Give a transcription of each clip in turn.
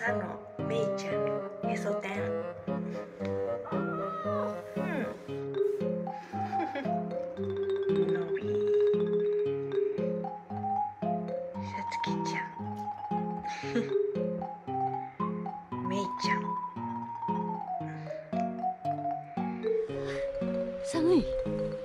朝のめいちゃんのへそ天。のびさつきちゃんめいちゃん。 寒い。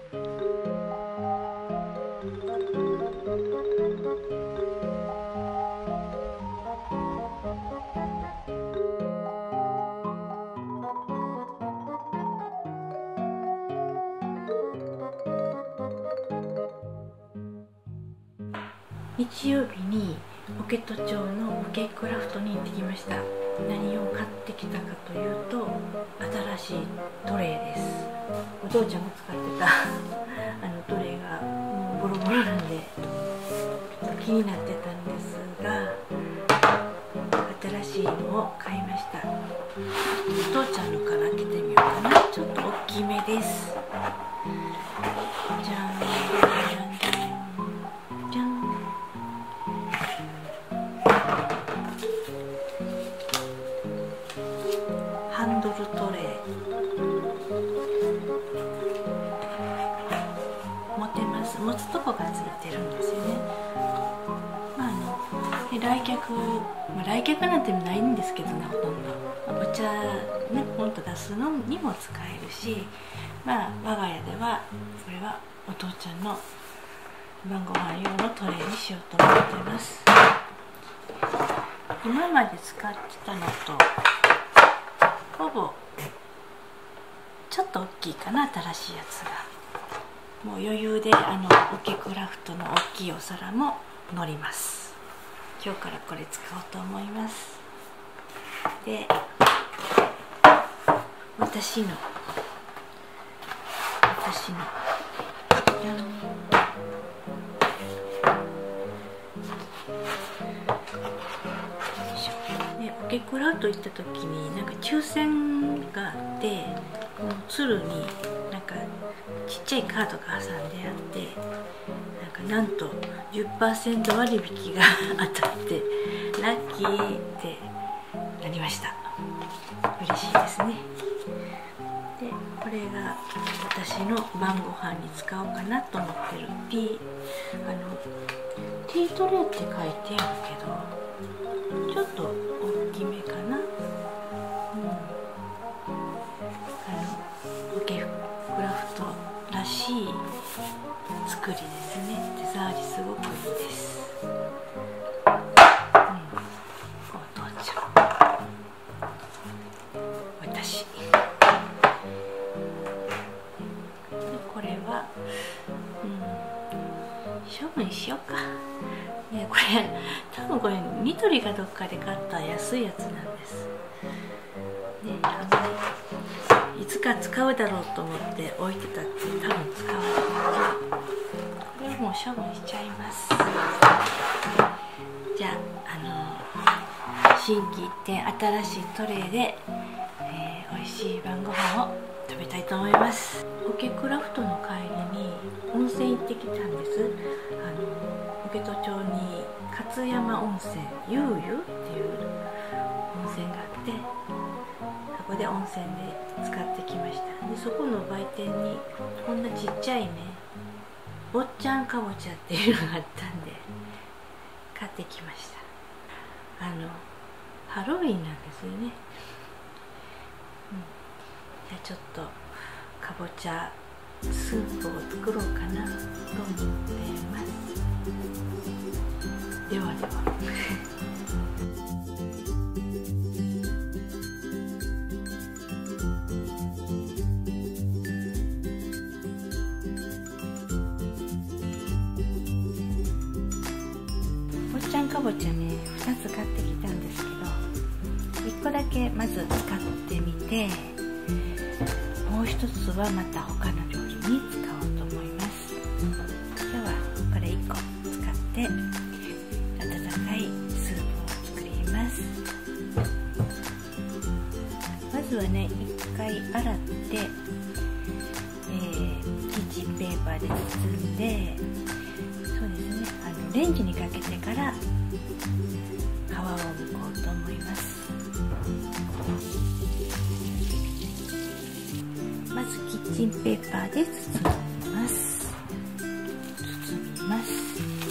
日曜日に桶戸町の桶クラフトに行ってきました。何を買ってきたかというと、新しいトレイです。お父ちゃんが使ってたトレイがもうボロボロなんで気になってたんですが、新しいのを買いました。お父ちゃんのから開けてみようかな。ちょっと大きめです。じゃんじゃんじゃん。ハンドルトレイ、持てます。持つとこがついてるんですよね。来客なんてないんですけどね、ほとんどお茶ね、ポンと出すのにも使えるし、我が家ではこれはお父ちゃんの晩ご飯用のトレイにしようと思っています。今まで使ってたのとほぼちょっと大きいかな、新しいやつが。もう余裕で桶クラフトの大きいお皿も乗ります。今日からこれ使おうと思います。で、私のじゃん。桶クラフト行った時になんか抽選があって、このつるになんかちっちゃいカードが挟んであって、なんと 10% 割引が当たってラッキーってなりました。嬉しいですね。で、これが私の晩ご飯に使おうかなと思ってるティートレイって書いてあるけど、ちょっと大きめかな。桶クラフトらしい作りですね。手触りすごくいいです。お父ちゃん、私で、これは処分しようかね。これ多分これニトリかどっかで買った安いやつなんですね。いつか使うだろうと思って置いてたって多分使わないので、これはもう処分しちゃいます。じゃあ心機一転、新しいトレイで、美味しい晩ご飯を食べたいと思います。桶クラフトの帰りに温泉行ってきたんです。桶戸町に勝山温泉ゆうゆっていう温泉があって、そこで温泉で使ってきました。で、そこの売店にこんなちっちゃいね、坊ちゃんかぼちゃっていうのがあったんで買ってきました。ハロウィンなんですよね。じゃあちょっとかぼちゃスープを作ろうかなと思ってます。ではでは。かぼちゃね、2つ買ってきたんですけど、1個だけまず使ってみて、もう1つはまた他の料理に使おうと思います。今日はこれ1個使って温かいスープを作ります。まずはね、1回洗って、キッチンペーパーで包んで、そうですね、レンジにかけてから皮を剥こうと思います。まずキッチンペーパーで包みます。包みます。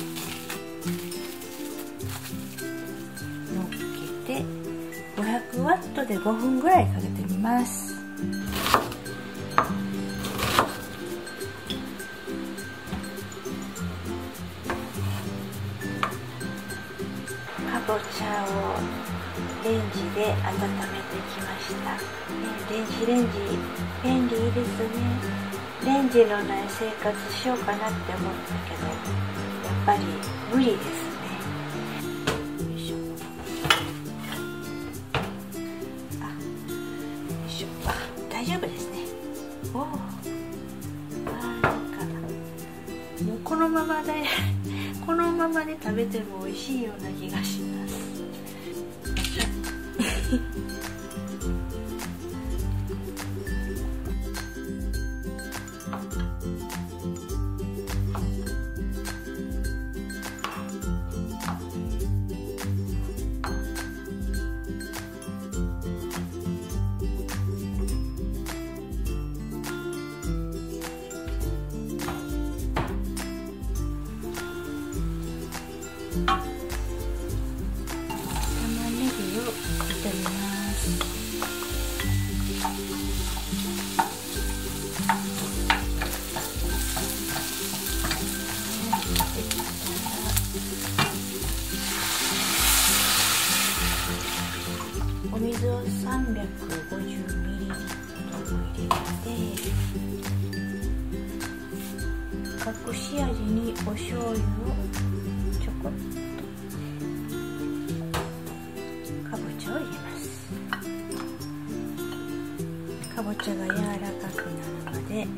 のっけて500ワットで5分ぐらいかけてみます。かぼちゃをレンジで温めてきました。電子レンジ便利いいですね。レンジのない生活しようかなって思ったけど、やっぱり無理ですね。よいしょ。よいしょ。大丈夫ですね。おお。なんかもうこのままで食べても美味しいような気がします。お水を350ミリリットル入れて、隠し味にお醤油をちょこっと、かぼちゃを入れます。かぼちゃが柔らかくなるまで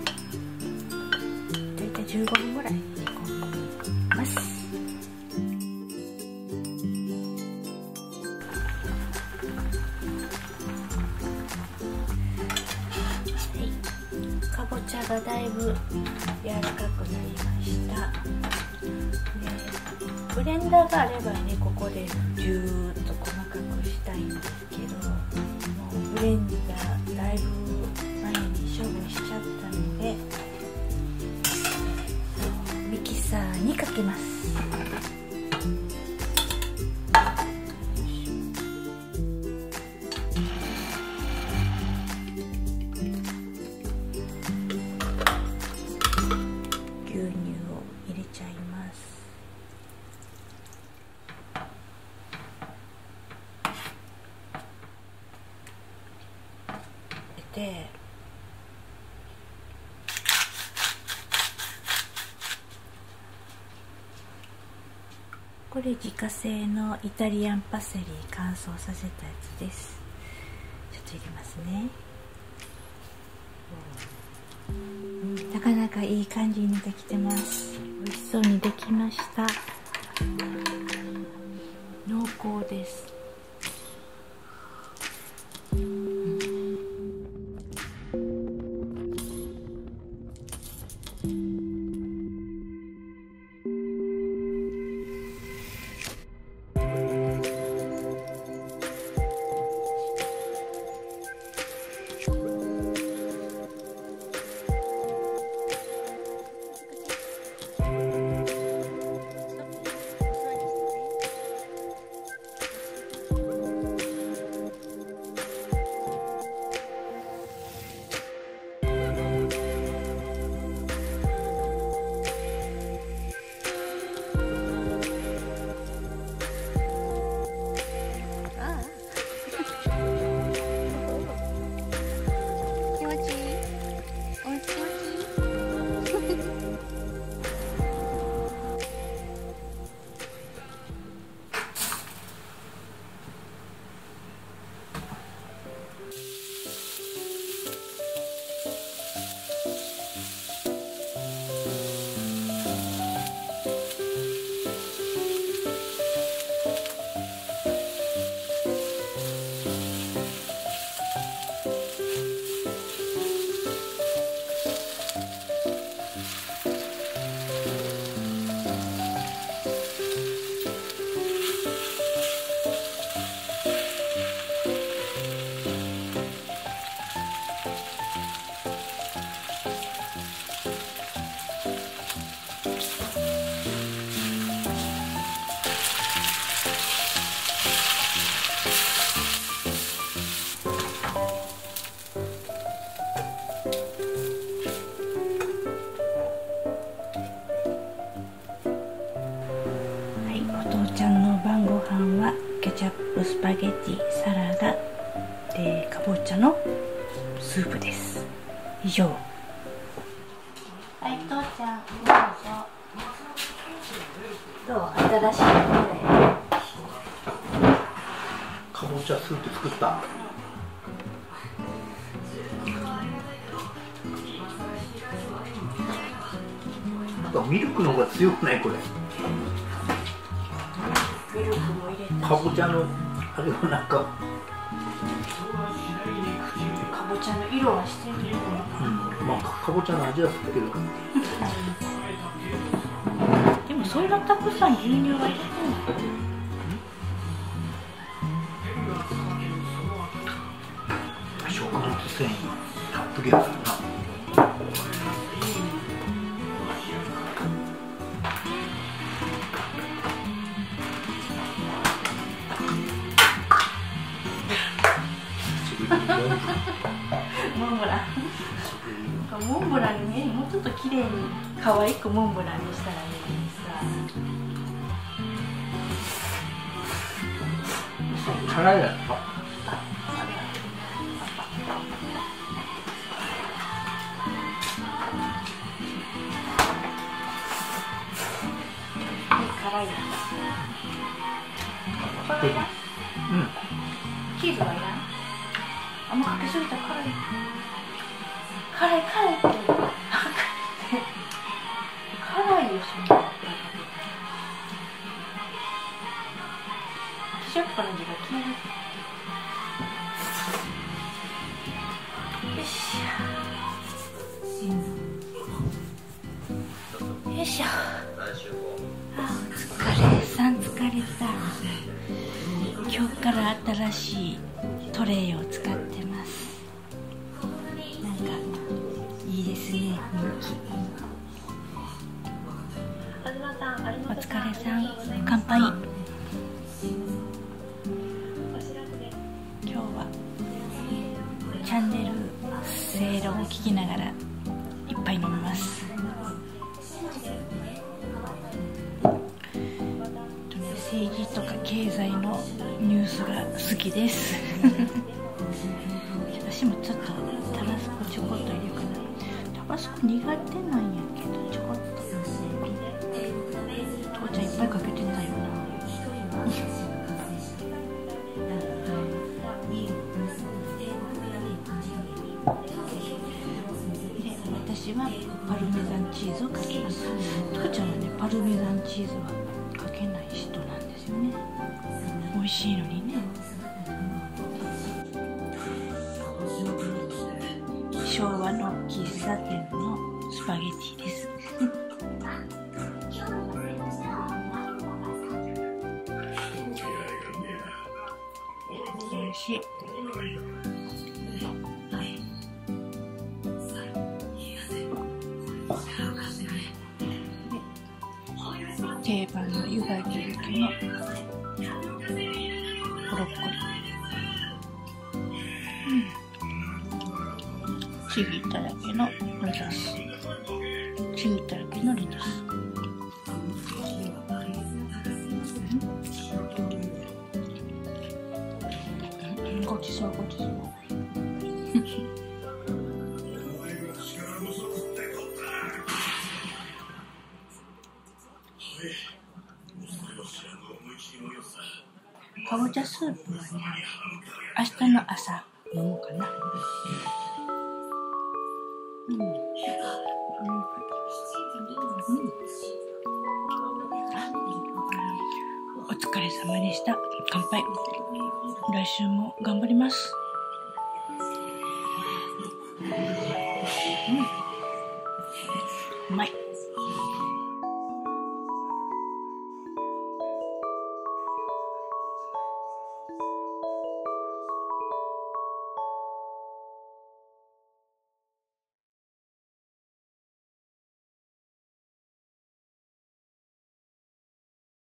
だいたい15分ぐらい煮込みます。かぼちゃがだいぶ柔らかくなりました。でブレンダーがあればね、ここでジューッと細かくしたいんですけど、もうブレンダーだいぶ前に処分しちゃったので、ミキサーにかけます。これ自家製のイタリアンパセリ乾燥させたやつです。ちょっと入れますね。なかなかいい感じにできてます。美味しそうにできました。濃厚です。 かぼちゃのスープです。以上。はい、父ちゃんどうぞ。どう？新しいのかぼちゃスープ作った。なんかミルクの方が強くない？これミルクも入れたし、 かぼちゃのあれはなんか、 かぼちゃの色はしてるよね。 まあかぼちゃの味はするけど、 でもそんなたくさん牛乳は入れてない。 食物繊維たっぷりやからな。 モンブランモンブランね、もうちょっと綺麗に可愛くモンブランにしたらいいのにさ。 辛いやつ。 辛いやつ。これは？チーズはいらん？あんまかけすぎたら辛い。辛いって辛いよ、そんな。ケチャップの味が消える。よいしょ。よいしょ。あ、お疲れさん、疲れた。今日から新しいトレイを使ってます。なんかいいですね、人気。お疲れさん、乾杯。今日はチャンネル正論を聞きながら一杯飲みます。政治とか経済のニュースが好きです私もちょっとタバスコちょこっと入れるかな。タバスコ苦手なんやけどちょこっと。父ちゃんいっぱいかけてたよなで、私はパルメザンチーズをかけます。父ちゃんはね、パルメザンチーズはかけない人なんですよね。美味しいのにね。昭和の喫茶店のスパゲティです美味しい。定番の湯がいてる時のブロッコリー、ちぎっただけのレタス、ちぎっただけのレタス、ごちそうごちそうかぼちゃスープはね、明日の朝飲むかな。お疲れ様でした。乾杯。来週も頑張ります。うまい。